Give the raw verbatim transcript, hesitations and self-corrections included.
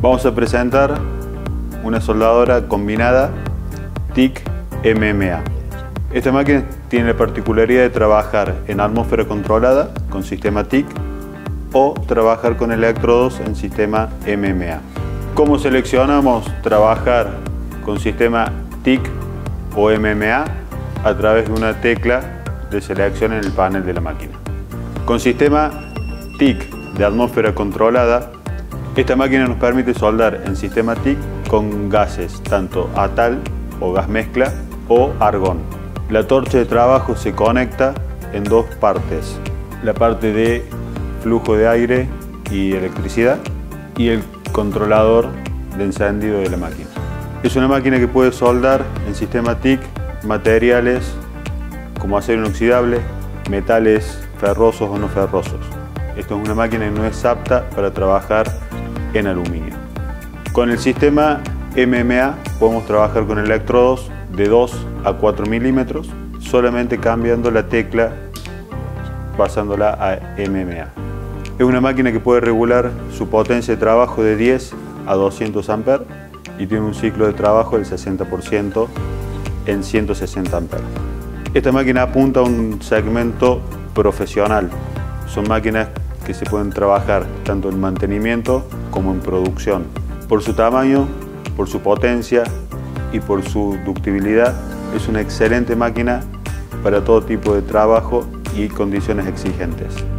Vamos a presentar una soldadora combinada T I C M M A. Esta máquina tiene la particularidad de trabajar en atmósfera controlada con sistema T I C o trabajar con electrodos en sistema M M A. ¿Cómo seleccionamos trabajar con sistema T I C o M M A? A través de una tecla de selección en el panel de la máquina. Con sistema T I C de atmósfera controlada, esta máquina nos permite soldar en sistema T I C con gases, tanto ATAL o gas mezcla o argón. La torcha de trabajo se conecta en dos partes, la parte de flujo de aire y electricidad y el controlador de encendido de la máquina. Es una máquina que puede soldar en sistema T I C materiales como acero inoxidable, metales ferrosos o no ferrosos. Esto es una máquina que no es apta para trabajar en aluminio. Con el sistema M M A podemos trabajar con electrodos de dos a cuatro milímetros, solamente cambiando la tecla, pasándola a M M A. Es una máquina que puede regular su potencia de trabajo de diez a doscientos amperes y tiene un ciclo de trabajo del sesenta por ciento en ciento sesenta amperes. Esta máquina apunta a un segmento profesional. Son máquinas que se pueden trabajar tanto en mantenimiento como en producción. Por su tamaño, por su potencia y por su ductibilidad, es una excelente máquina para todo tipo de trabajo y condiciones exigentes.